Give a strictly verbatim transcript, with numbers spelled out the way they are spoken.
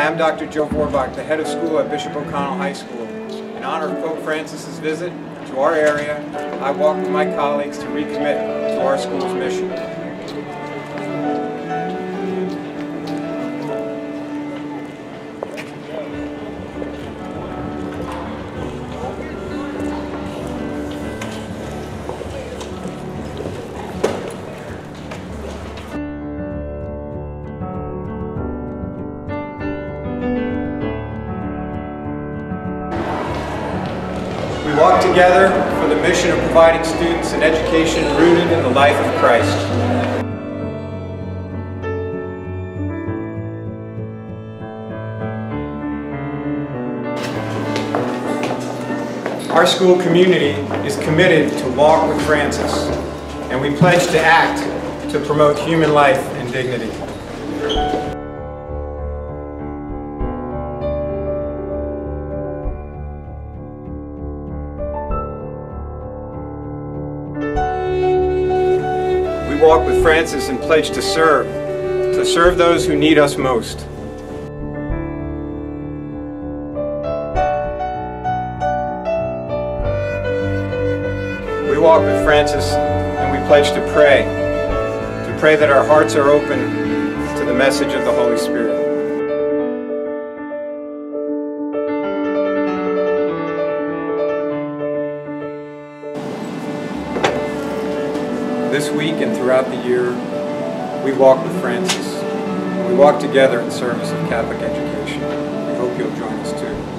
I'm Doctor Joe Vorbach, the head of school at Bishop O'Connell High School. In honor of Pope Francis's visit to our area, I walk with my colleagues to recommit to our school's mission. We walk together for the mission of providing students an education rooted in the life of Christ. Our school community is committed to walk with Francis, and we pledge to act to promote human life and dignity. We walk with Francis and pledge to serve, to serve those who need us most. We walk with Francis and we pledge to pray, to pray that our hearts are open to the message of the Holy Spirit. This week and throughout the year, we walk with Francis. We walk together in service of Catholic education. We hope you'll join us too.